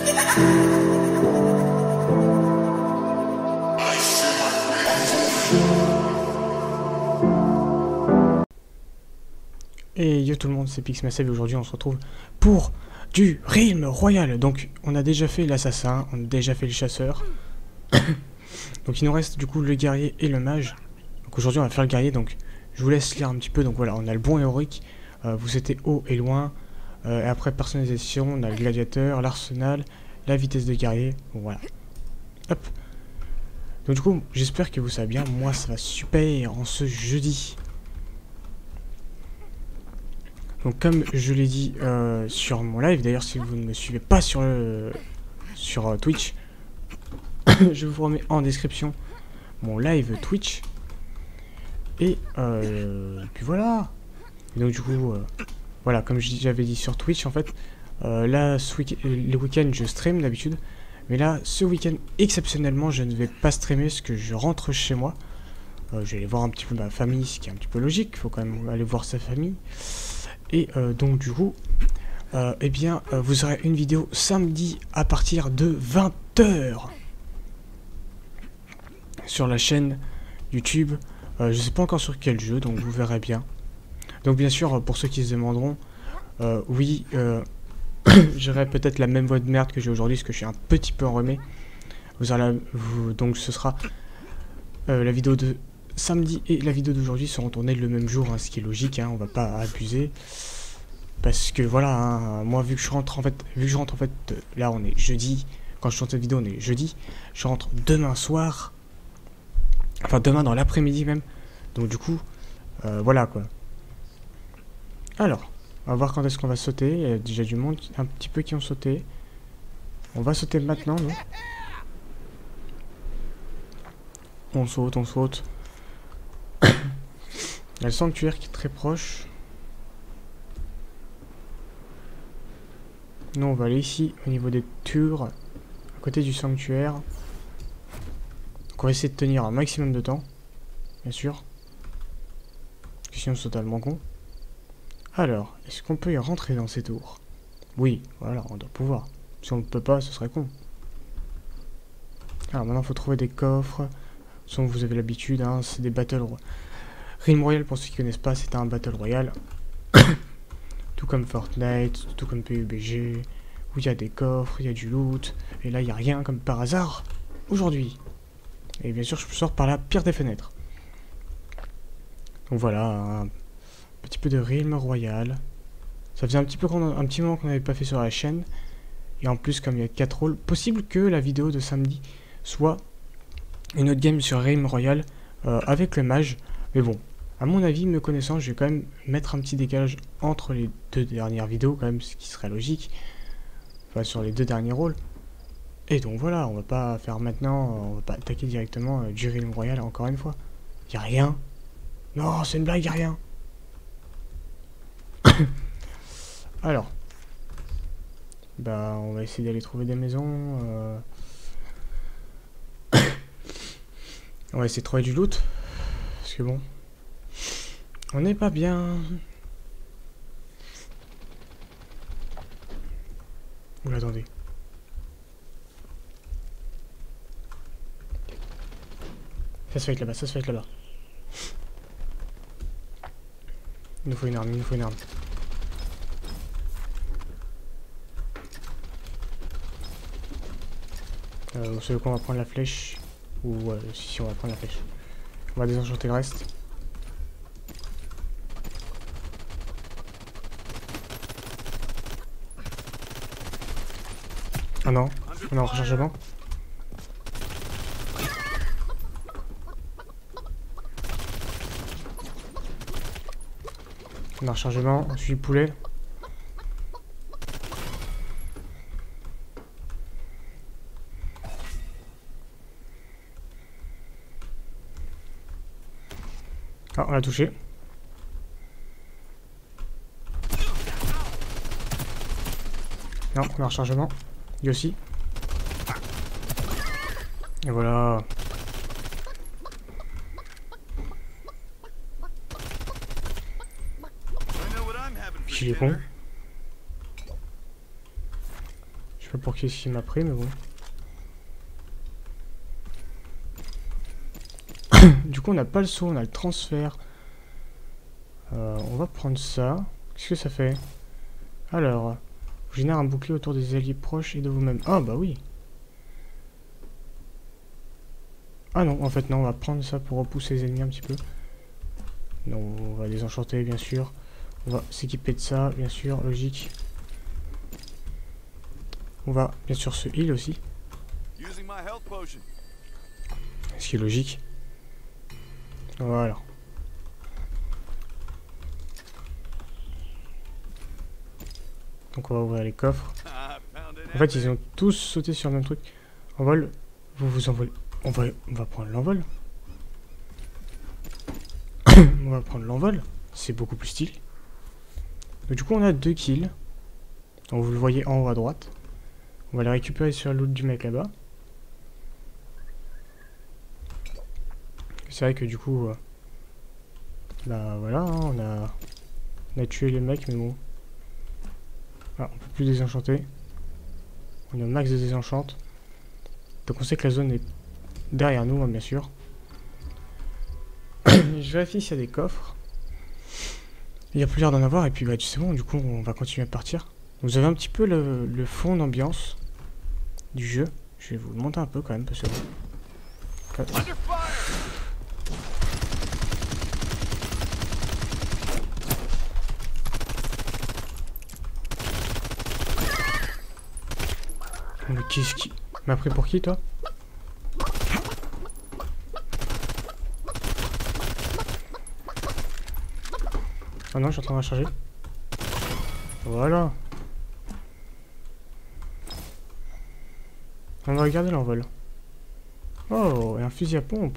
Et yo tout le monde, c'est Pixmassive et aujourd'hui on se retrouve pour du Realm Royal. Donc on a déjà fait l'assassin, on a déjà fait le chasseur. Donc il nous reste du coup le guerrier et le mage. Donc aujourd'hui on va faire le guerrier, donc je vous laisse lire un petit peu. Donc voilà, on a le bon héroïque, vous êtes haut et loin. Et après personnalisation, on a le gladiateur, l'arsenal, la vitesse de guerrier. Bon voilà. Hop. Donc du coup j'espère que vous savez bien, moi ça va super en ce jeudi. Donc comme je l'ai dit sur mon live, d'ailleurs si vous ne me suivez pas sur Twitch, je vous remets en description mon live Twitch. Et puis voilà. Et donc du coup, voilà, comme j'avais dit sur Twitch en fait, là les week-ends je stream d'habitude. Mais là, ce week-end exceptionnellement, je ne vais pas streamer parce que je rentre chez moi. Je vais aller voir un petit peu ma famille, ce qui est un petit peu logique, il faut quand même aller voir sa famille. Et donc du coup, eh bien, vous aurez une vidéo samedi à partir de 20 h sur la chaîne YouTube. Je sais pas encore sur quel jeu, donc vous verrez bien. Donc bien sûr, pour ceux qui se demanderont, oui, j'aurai peut-être la même voix de merde que j'ai aujourd'hui, parce que je suis un petit peu enrhumé. Donc ce sera la vidéo de samedi et la vidéo d'aujourd'hui seront tournées le même jour, hein, ce qui est logique, hein, on va pas abuser. Parce que voilà, hein, moi vu que je rentre en fait, là on est jeudi, quand je tourne cette vidéo on est jeudi, je rentre demain soir, enfin demain dans l'après-midi même, donc du coup, voilà quoi. Alors, on va voir quand est-ce qu'on va sauter, il y a déjà du monde un petit peu qui ont sauté. On va sauter maintenant, nous. On saute, on saute. Il y a le sanctuaire qui est très proche. Nous on va aller ici au niveau des tours, à côté du sanctuaire. Donc on va essayer de tenir un maximum de temps, bien sûr. Parce que sinon c'est totalement con. Alors, est-ce qu'on peut y rentrer dans ces tours? Oui, voilà, on doit pouvoir. Si on ne peut pas, ce serait con. Alors maintenant il faut trouver des coffres. Sinon vous avez l'habitude, hein, c'est des battles. Realm Royal, pour ceux qui ne connaissent pas, c'est un battle royal. Tout comme Fortnite, tout comme PUBG, où il y a des coffres, il y a du loot, et là il n'y a rien comme par hasard aujourd'hui. Et bien sûr je sors par la pire des fenêtres. Donc voilà, un petit peu de Realm Royal. Ça faisait un petit moment qu'on n'avait pas fait sur la chaîne. Et en plus comme il y a 4 rôles, possible que la vidéo de samedi soit une autre game sur Realm Royal avec le mage. Mais bon, à mon avis, me connaissant, je vais quand même mettre un petit décalage entre les deux dernières vidéos, quand même, ce qui serait logique. Enfin, sur les deux derniers rôles. Et donc voilà, on va pas faire maintenant, on va pas attaquer directement du Realm Royal encore une fois. Y a rien. Non, c'est une blague, y a rien. Alors. Bah, on va essayer d'aller trouver des maisons. On va essayer de trouver du loot. Parce que bon. On n'est pas bien. Oula, attendez. Ça se fait là-bas, ça se fait là-bas. Il nous faut une arme, il nous faut une arme. Vous savez qu'on va prendre la flèche. Ou si on va prendre la flèche. On va désenchanter le reste. Ah non, on est en rechargement. On est en rechargement, on suit le poulet. Ah, on l'a touché. Non, on est en rechargement. Lui aussi. Et voilà. Il est con. Je sais pas pour qui est-ce qu'il m'a pris, mais bon. Du coup, on n'a pas le saut, on a le transfert. On va prendre ça. Qu'est-ce que ça fait? Alors, vous génère un bouclier autour des alliés proches et de vous-même. Ah bah oui. Ah non, en fait non, on va prendre ça pour repousser les ennemis un petit peu. Non, on va les enchanter bien sûr. On va s'équiper de ça, bien sûr, logique. On va bien sûr se heal aussi. Ce qui est logique. Voilà. Donc on va ouvrir les coffres. En fait, ils ont tous sauté sur le même truc. Envol. Vous vous envolez. On va prendre l'envol. On va prendre l'envol. C'est beaucoup plus stylé. Donc du coup, on a 2 kills. Donc vous le voyez en haut à droite. On va les récupérer sur le loot du mec là-bas. C'est vrai que du coup... bah voilà, hein, on a tué les mecs, mais bon... Ah, on peut plus désenchanter. On a max de désenchante. Donc on sait que la zone est derrière nous, hein, bien sûr. Je vérifie s'il y a des coffres. Il n'y a plus l'air d'en avoir, et puis bah c'est bon, du coup on va continuer à partir. Vous avez un petit peu le fond d'ambiance du jeu. Je vais vous le montrer un peu quand même, parce que... Mais qu'est-ce qui... m'a pris pour qui, toi? Ah non, je suis en train de recharger. Voilà. On va regarder l'envol. Oh, et un fusil à pompe.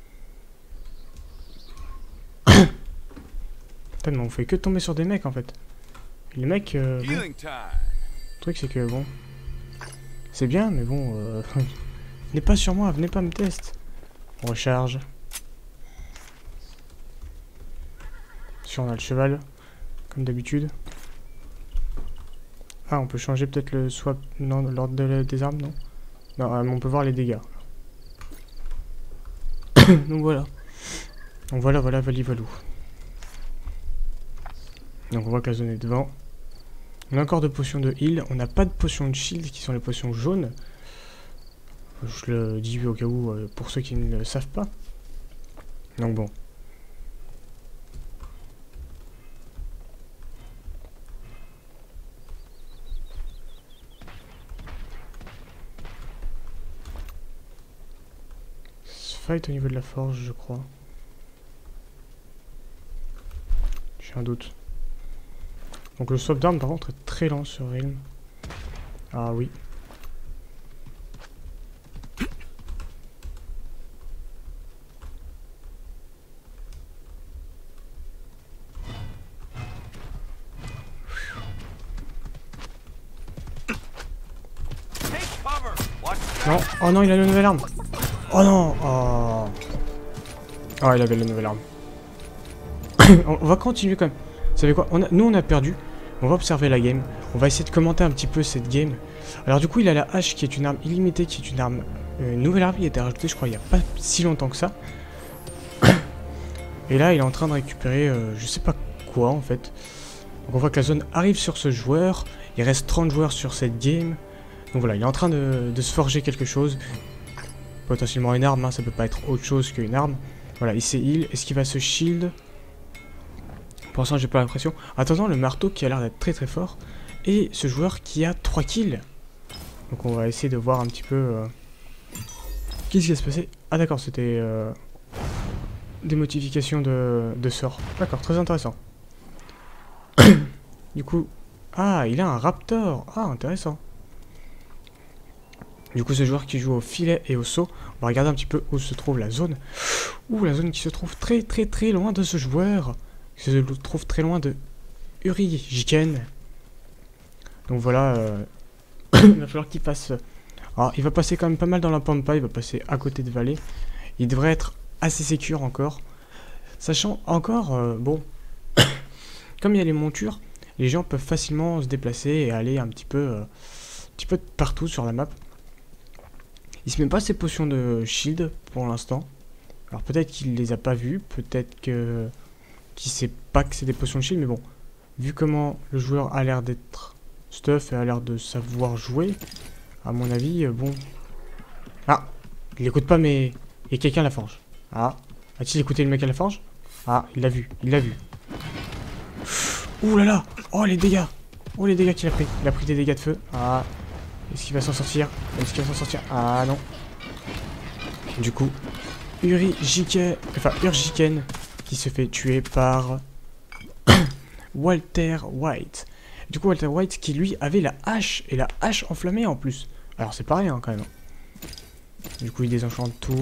Tellement, on fait que tomber sur des mecs, en fait. Et les mecs... bon. Le truc, c'est que, bon... c'est bien, mais bon... venez pas sur moi, venez pas me tester. On recharge. Si on a le cheval, comme d'habitude. Ah, on peut changer peut-être le swap... non, l'ordre des armes, non? Non, on peut voir les dégâts. Donc voilà. Donc voilà, valivalou. Donc on voit que la zone est devant. On a encore 2 potions de heal. On n'a pas de potions de shield qui sont les potions jaunes. Je le dis au cas où pour ceux qui ne le savent pas. Donc bon. Fight au niveau de la forge, je crois. J'ai un doute. Donc le swap d'armes par contre est très lent sur Realm. Ah oui. Non, oh non, il a la nouvelle arme. Oh non, oh. Ah, il avait la nouvelle arme. On va continuer quand même. Vous savez quoi, nous on a perdu. On va observer la game. On va essayer de commenter un petit peu cette game. Alors du coup, il a la hache qui est une arme illimitée, qui est une arme... une nouvelle arme qui a été rajoutée, je crois, il n'y a pas si longtemps que ça. Et là, il est en train de récupérer, je sais pas quoi en fait. Donc on voit que la zone arrive sur ce joueur. Il reste 30 joueurs sur cette game. Donc voilà, il est en train de se forger quelque chose. Potentiellement une arme, hein, ça peut pas être autre chose qu'une arme. Voilà, il s'est heal. Est-ce qu'il va se shield? Pour l'instant, j'ai pas l'impression. Attendant, le marteau qui a l'air d'être très très fort. Et ce joueur qui a 3 kills. Donc on va essayer de voir un petit peu... qu'est-ce qui va se passer? Ah d'accord, c'était... des modifications de sorts. D'accord, très intéressant. Du coup... ah, il a un raptor. Ah, intéressant. Du coup, ce joueur qui joue au filet et au saut, on va regarder un petit peu où se trouve la zone. Ouh, la zone qui se trouve très très très loin de ce joueur. Qui se trouve très loin de Uri Jiken. Donc voilà, il va falloir qu'il passe... alors, il va passer quand même pas mal dans la pampa, il va passer à côté de Vallée. Il devrait être assez sécure encore. Sachant encore, bon, comme il y a les montures, les gens peuvent facilement se déplacer et aller un petit peu petit peu partout sur la map. Il se met pas ses potions de shield pour l'instant. Alors peut-être qu'il les a pas vues, peut-être que qu'il sait pas que c'est des potions de shield, mais bon. Vu comment le joueur a l'air d'être stuff et a l'air de savoir jouer, à mon avis, bon... Ah, il écoute pas, mais il y a quelqu'un à la forge. Ah, a-t-il écouté le mec à la forge? Ah, il l'a vu, il l'a vu. Ouh là là. Oh les dégâts. Oh les dégâts qu'il a pris. Il a pris des dégâts de feu. Ah, est-ce qu'il va s'en sortir? Est-ce qu'il va s'en sortir? Ah non. Du coup, Urjiken qui se fait tuer par Walter White. Du coup, Walter White qui lui avait la hache, et la hache enflammée en plus. Alors c'est pareil hein, quand même. Du coup, il désenchante tout.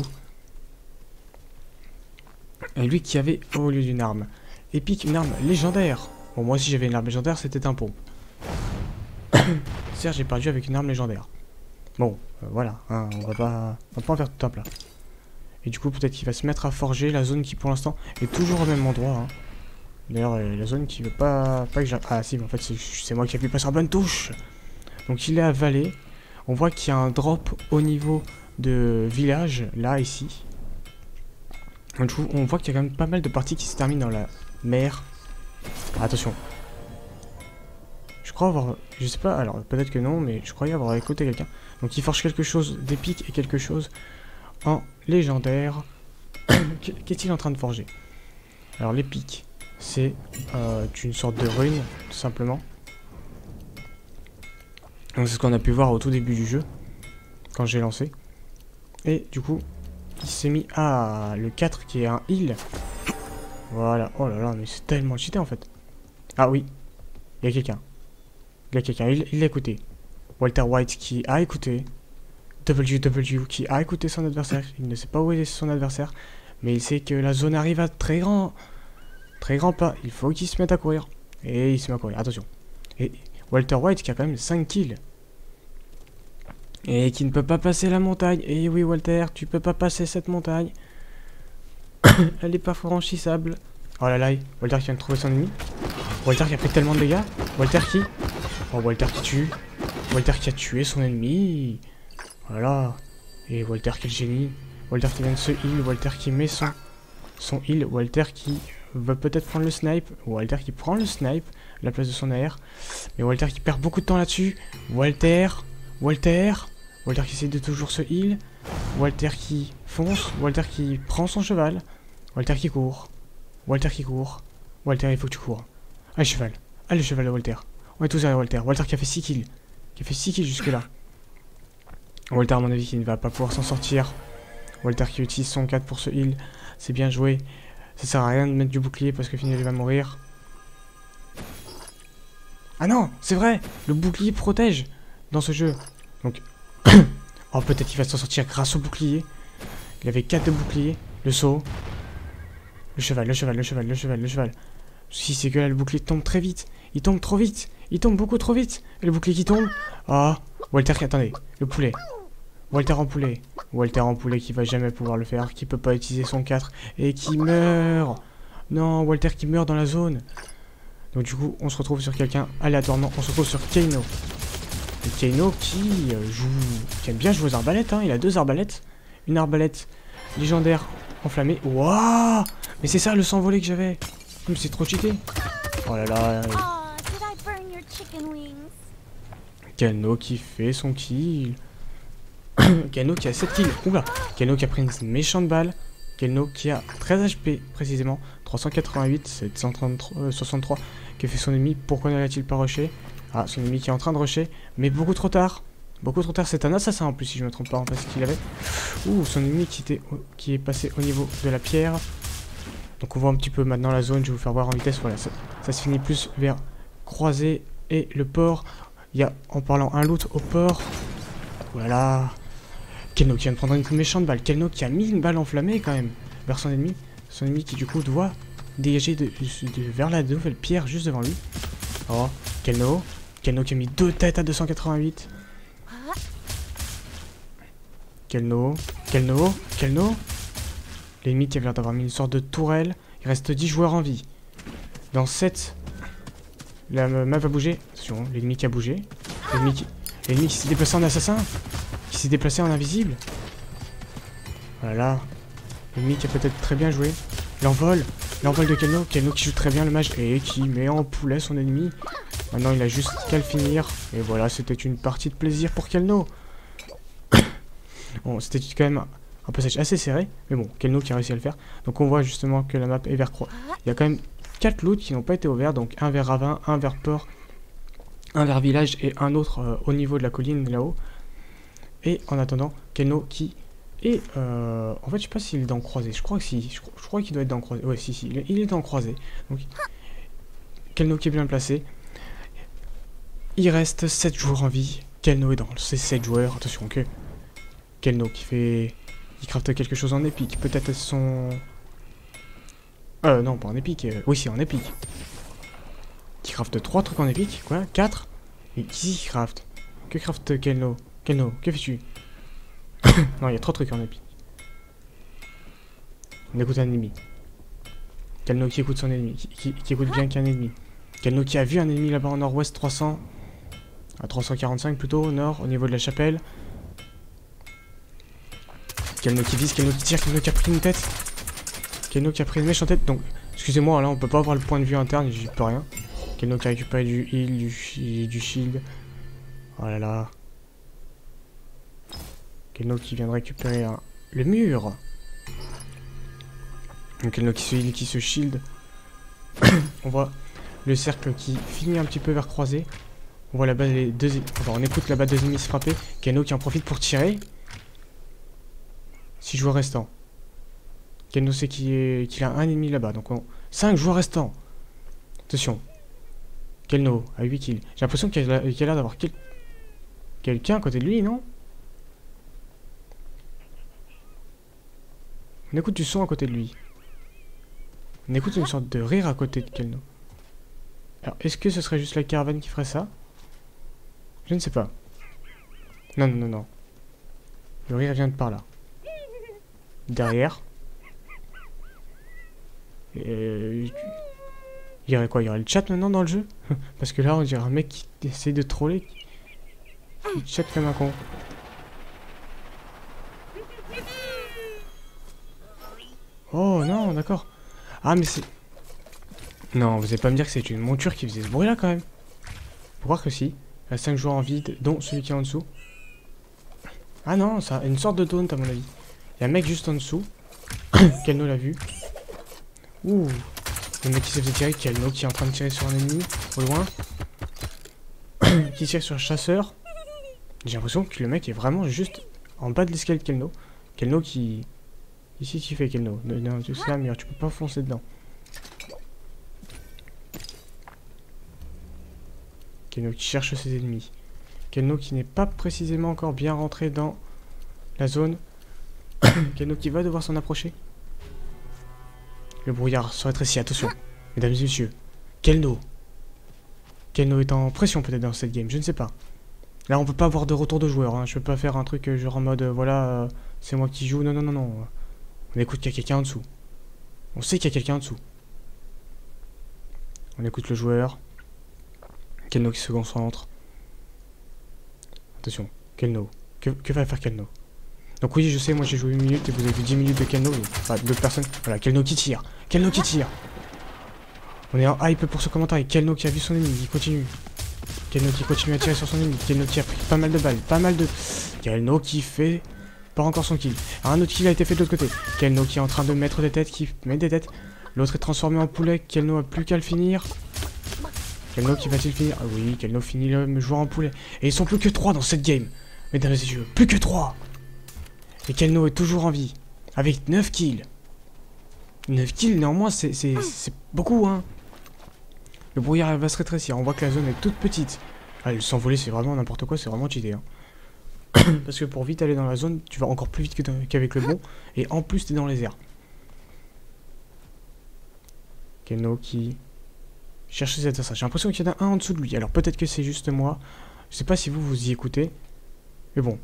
Et lui qui avait, au lieu d'une arme épique, une arme légendaire. Bon, moi si j'avais une arme légendaire, c'était un pot. Certes, j'ai perdu avec une arme légendaire. Bon, voilà, hein, on va pas en faire tout un plat. Et du coup, peut-être qu'il va se mettre à forger la zone qui, pour l'instant, est toujours au même endroit. Hein. D'ailleurs, la zone qui veut pas que j'aille... Ah si, mais en fait, c'est moi qui appuie pas sur la bonne touche. Donc, il est avalé. On voit qu'il y a un drop au niveau de village, là, ici. Donc, on voit qu'il y a quand même pas mal de parties qui se terminent dans la mer. Ah, attention. Je crois avoir... Je sais pas, alors peut-être que non, mais je croyais avoir écouté quelqu'un. Donc il forge quelque chose d'épique et quelque chose en légendaire. Qu'est-il en train de forger? Alors l'épique, c'est une sorte de rune, tout simplement. Donc c'est ce qu'on a pu voir au tout début du jeu, quand j'ai lancé. Et du coup, il s'est mis à le 4 qui est un heal. Voilà, oh là là, mais c'est tellement cheaté en fait. Ah oui, il y a quelqu'un. Il y a quelqu'un, il l'a écouté. Walter White qui a écouté. WW qui a écouté son adversaire. Il ne sait pas où est son adversaire. Mais il sait que la zone arrive à très grand pas. Il faut qu'il se mette à courir. Et il se met à courir, attention. Et Walter White qui a quand même 5 kills. Et qui ne peut pas passer la montagne. Et oui Walter, tu peux pas passer cette montagne. Elle est pas franchissable. Oh là là, Walter qui vient de trouver son ennemi. Walter qui a pris tellement de dégâts. Walter qui... Oh, Walter qui tue. Walter qui a tué son ennemi. Voilà. Et Walter quel génie. Walter qui vient de se heal. Walter qui met son heal. Walter qui va peut-être prendre le snipe. Walter qui prend le snipe à la place de son AR. Mais Walter qui perd beaucoup de temps là-dessus. Walter qui essaie de toujours se heal. Walter qui fonce. Walter qui prend son cheval. Walter qui court. Walter, il faut que tu cours. Ah, le cheval. Ah, le cheval de Walter. On est tous derrière Walter. Walter qui a fait 6 kills. Qui a fait 6 kills jusque là. Walter, à mon avis, qui ne va pas pouvoir s'en sortir. Walter qui utilise son 4 pour ce heal. C'est bien joué. Ça sert à rien de mettre du bouclier parce que finalement il va mourir. Ah non, c'est vrai. Le bouclier protège dans ce jeu. Donc, oh, peut-être qu'il va s'en sortir grâce au bouclier. Il avait 4 de bouclier. Le saut. Le cheval. Si c'est que là, le bouclier tombe très vite. Il tombe trop vite. Il tombe beaucoup trop vite. Et le bouclier qui tombe. Ah, Walter qui... Attendez, le poulet. Walter en poulet. Walter en poulet qui va jamais pouvoir le faire. Qui peut pas utiliser son 4. Et qui meurt. Non, Walter qui meurt dans la zone. Donc du coup, on se retrouve sur quelqu'un aléatoirement. On se retrouve sur Kano. Et Kano qui qui aime bien jouer aux arbalètes. Hein. Il a 2 arbalètes. Une arbalète légendaire enflammée. Waouh! Mais c'est ça le s'envoler que j'avais. C'est trop cheaté. Oh là là. Kano qui fait son kill. Kano qui a 7 kills. Oula. Kano qui a pris une méchante balle. Kano qui a 13 HP précisément. 388, 733, 63 qui fait son ennemi. Pourquoi n'a-t-il pas rushé? Ah, son ennemi qui est en train de rusher. Mais beaucoup trop tard. Beaucoup trop tard. C'est un assassin en plus si je me trompe pas. En fait, ce qu'il avait. Ouh, son ennemi qui est passé au niveau de la pierre. Donc on voit un petit peu maintenant la zone. Je vais vous faire voir en vitesse. Voilà, ça se finit plus vers Croisé et le port. Il y a, en parlant, un loot au port. Voilà. Kano qui vient de prendre une méchante balle. Kano qui a mis une balle enflammée quand même vers son ennemi. Son ennemi qui du coup doit dégager vers la nouvelle pierre juste devant lui. Oh, Kano. Kano qui a mis 2 têtes à 288. Kano. L'ennemi qui avait l'air d'avoir mis une sorte de tourelle. Il reste 10 joueurs en vie. Dans 7, la map va bouger. Attention, l'ennemi qui a bougé. L'ennemi qui s'est déplacé en assassin. Qui s'est déplacé en invisible. Voilà. L'ennemi qui a peut-être très bien joué. L'envol. L'envol de Kelno. Kelno qui joue très bien le mage et qui met en poulet son ennemi. Maintenant il a juste qu'à le finir. Et voilà, c'était une partie de plaisir pour Kelno. Bon, c'était quand même un passage assez serré. Mais bon, Kelno qui a réussi à le faire. Donc on voit justement que la map est vers croix. Il y a quand même 4 loots qui n'ont pas été ouverts. Donc un vers ravin, un vers port, un vers village et un autre au niveau de la colline là-haut. Et en attendant, Kelno qui est... en fait, je sais pas s'il est dans le croisé. Je crois que si. Je crois qu'il doit être dans le croisé. Ouais, si, il est dans le croisé. Donc, Kelno qui est bien placé. Il reste 7 joueurs en vie. Kelno est dans ces 7 joueurs. Attention que... Kelno qui fait... Il crafte quelque chose en épique. Peut-être son... non, pas en épique. Oui, c'est en épique. Qui crafte 3 trucs en épique. Quoi 4. Et qui crafte? Que crafte Kelno? Kelno, que fais-tu? Non, il y a 3 trucs en épique. On écoute un ennemi. Kelno qui écoute son ennemi. Qui écoute bien qu'un ennemi. Kelno qui a vu un ennemi là-bas en nord-ouest 300. À 345 plutôt, au nord, au niveau de la chapelle. Kelno qui vise, Kelno qui tire, Kelno qui a pris une tête. Kelno qui a pris une méchante tête. Donc, excusez-moi, là on peut pas avoir le point de vue interne, j'y peux rien. Kelno qui a récupéré du heal, du shield. Oh là là. Kelno qui vient de récupérer le mur. Donc Kelno qui se heal, qui se shield. On voit le cercle qui finit un petit peu vers croisé. On voit là-bas les deux... Enfin, on écoute là-bas 2 ennemis se frapper. Kelno qui en profite pour tirer. 6 joueurs restants. Kelno sait qu'il a un ennemi là-bas. Donc 5 joueurs restants. Attention. Kelno a 8 kills. J'ai l'impression qu'il a l'air d'avoir quelqu'un à côté de lui, non? On écoute du son à côté de lui. On écoute une sorte de rire à côté de Kelno. Alors, est-ce que ce serait juste la caravane qui ferait ça? Je ne sais pas. Non, non, non, non. Le rire vient de par là. Derrière. Il y aurait quoi? Il y aurait le chat maintenant dans le jeu? Parce que là, on dirait un mec qui essaie de troller. Il chat comme un con. Oh non, d'accord. Ah, mais c'est... Non, vous allez pas me dire que c'est une monture qui faisait ce bruit là quand même. Faut croire que si. Il y a 5 joueurs en vide, dont celui qui est en dessous. Ah non, ça, une sorte de taunt à mon avis. Il y a un mec juste en dessous. Kelno l'a vu. Ouh. Le mec qui s'est fait tirer, Kelno qui est en train de tirer sur un ennemi, au loin. Qui tire sur le chasseur. J'ai l'impression que le mec est vraiment juste en bas de l'escalier de Kelno. Kelno qui... Ici tu fais Kelno. Non, c'est un mur, tu peux pas foncer dedans. Kelno qui cherche ses ennemis. Kelno qui n'est pas précisément encore bien rentré dans la zone. Kelno qui va devoir s'en approcher. Le brouillard se rétrécit, attention. Mesdames et messieurs. Kelno. Kelno est en pression peut-être dans cette game, je ne sais pas. Là on peut pas avoir de retour de joueur, hein. Je peux pas faire un truc genre en mode voilà, c'est moi qui joue. Non, non, non, non. On écoute qu'il y a quelqu'un en dessous. On sait qu'il y a quelqu'un en dessous. On écoute le joueur. Kelno qui se concentre. Attention, Kelno. Que va faire Kelno? Donc oui, je sais, moi j'ai joué 1 minute et vous avez vu 10 minutes de Kelno. Enfin, d'autres personnes. Voilà, Kelno qui tire. Kelno qui tire. On est en hype pour ce commentaire. Et Kelno qui a vu son ennemi, il continue. Kelno qui continue à tirer sur son ennemi. Kelno qui a pris pas mal de balles, pas mal de... Kelno qui fait... Pas encore son kill. Un autre kill a été fait de l'autre côté. Kelno qui est en train de mettre des têtes, qui met des têtes. L'autre est transformé en poulet. Kelno a plus qu'à le finir. Kelno qui va-t-il finir? Ah oui, Kelno finit le joueur en poulet. Et ils sont plus que 3 dans cette game. Mesdames et messieurs, plus que 3. Et Kelno est toujours en vie. Avec 9 kills. 9 kills, néanmoins, c'est beaucoup, hein. Le brouillard va se rétrécir. On voit que la zone est toute petite. Ah, le s'envoler, c'est vraiment n'importe quoi. C'est vraiment cheaté, hein. Parce que pour vite aller dans la zone, tu vas encore plus vite qu'avec le bon. Et en plus, t'es dans les airs. Kelno qui cherche ses adversaires. J'ai l'impression qu'il y en a un en dessous de lui. Alors peut-être que c'est juste moi. Je sais pas si vous y écoutez. Mais bon.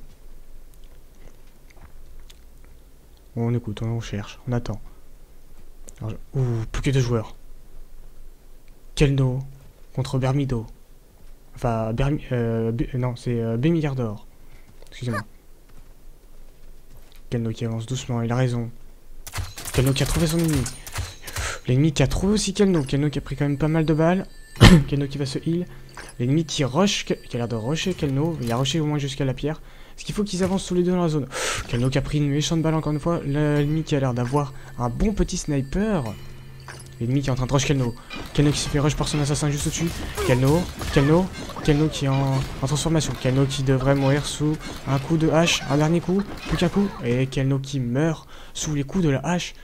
On écoute, on cherche, on attend. Alors, ouh, plus que 2 joueurs. Kelno contre Bermido. Enfin, non, c'est B milliards d'or. Excusez-moi. Kelno qui avance doucement, il a raison. Kelno qui a trouvé son ennemi. L'ennemi qui a trouvé aussi Kelno. Kelno qui a pris quand même pas mal de balles. Kelno qui va se heal. L'ennemi qui rush, qui a l'air de rusher Kelno. Il a rushé au moins jusqu'à la pierre. Est-ce qu'il faut qu'ils avancent tous les deux dans la zone? Kelno qui a pris une méchante balle encore une fois. L'ennemi qui a l'air d'avoir un bon petit sniper. L'ennemi qui est en train de rush Kelno. Kelno qui se fait rush par son assassin juste au-dessus. Kelno qui est en transformation. Kelno qui devrait mourir sous un coup de hache. Un dernier coup, plus qu'un coup. Et Kelno qui meurt sous les coups de la hache.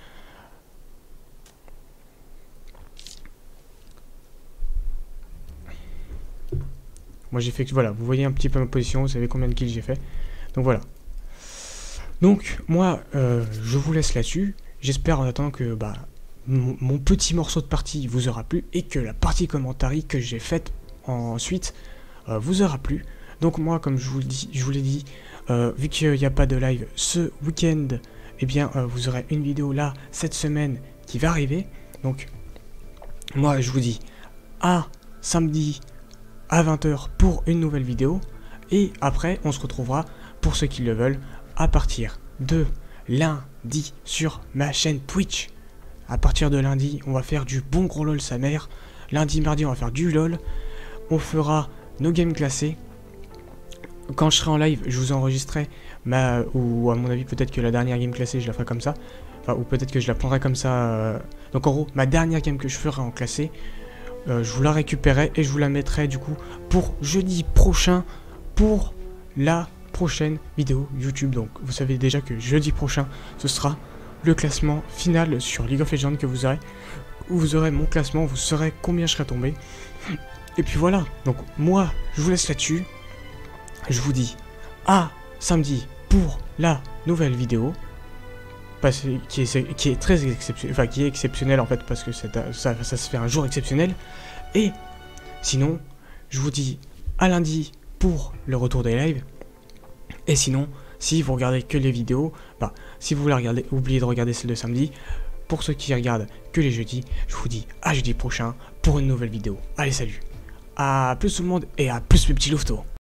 Moi j'ai fait que voilà, vous voyez un petit peu ma position, vous savez combien de kills j'ai fait. Donc voilà. Donc moi je vous laisse là-dessus. J'espère en attendant que mon petit morceau de partie vous aura plu et que la partie commentary que j'ai faite ensuite vous aura plu. Donc moi comme je vous l'ai dit, vu qu'il n'y a pas de live ce week-end, eh bien vous aurez une vidéo là cette semaine qui va arriver. Donc moi je vous dis à samedi à 20 h pour une nouvelle vidéo. Et après, on se retrouvera, pour ceux qui le veulent, à partir de lundi sur ma chaîne Twitch. À partir de lundi, on va faire du bon gros LOL sa mère. Lundi, mardi, on va faire du LOL. On fera nos games classés. Quand je serai en live, je vous enregistrerai ou à mon avis, peut-être que la dernière game classée, je la ferai comme ça. Enfin, ou peut-être que je la prendrai comme ça. Donc en gros, ma dernière game que je ferai en classé, je vous la récupérerai et je vous la mettrai du coup pour jeudi prochain pour la prochaine vidéo YouTube. Donc vous savez déjà que jeudi prochain ce sera le classement final sur League of Legends que vous aurez. Vous aurez mon classement, vous saurez combien je serai tombé. Et puis voilà, donc moi je vous laisse là-dessus. Je vous dis à samedi pour la nouvelle vidéo. Qui est très exceptionnel, enfin qui est exceptionnel en fait parce que ça se fait un jour exceptionnel. Et sinon je vous dis à lundi pour le retour des lives. Et sinon si vous regardez que les vidéos, si vous voulez regarder, oubliez de regarder celle de samedi. Pour ceux qui regardent que les jeudis, je vous dis à jeudi prochain pour une nouvelle vidéo. Allez salut, à plus tout le monde et à plus mes petits louveteaux.